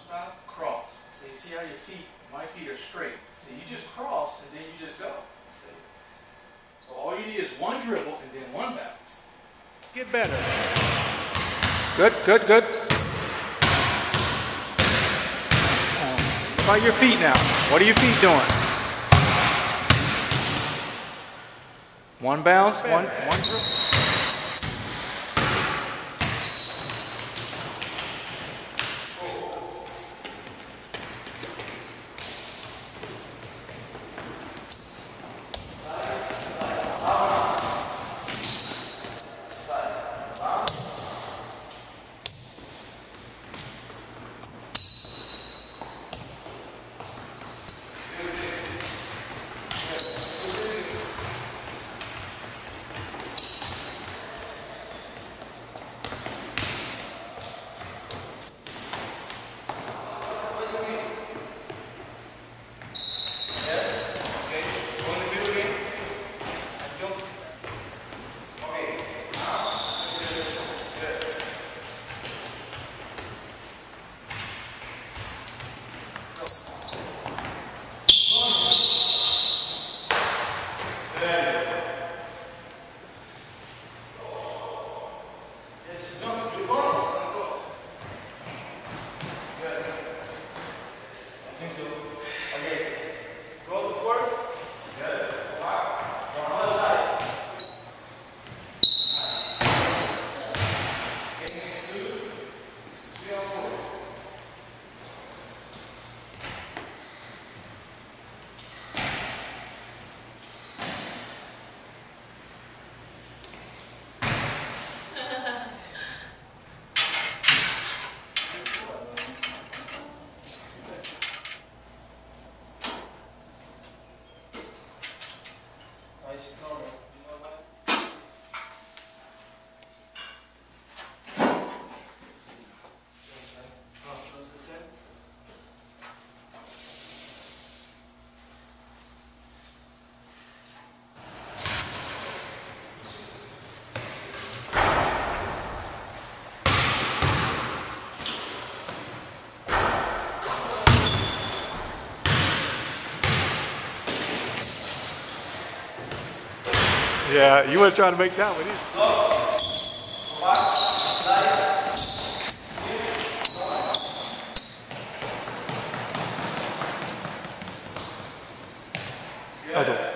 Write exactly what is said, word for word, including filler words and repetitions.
style, cross. See, see how your feet, my feet are straight. See, you just cross and then you just go. See? So all you need is one dribble and then one bounce. Get better. Good, good, good. How about your feet now? What are your feet doing? One bounce, one, one dribble. Yeah, you weren't trying to make that one either. Other way.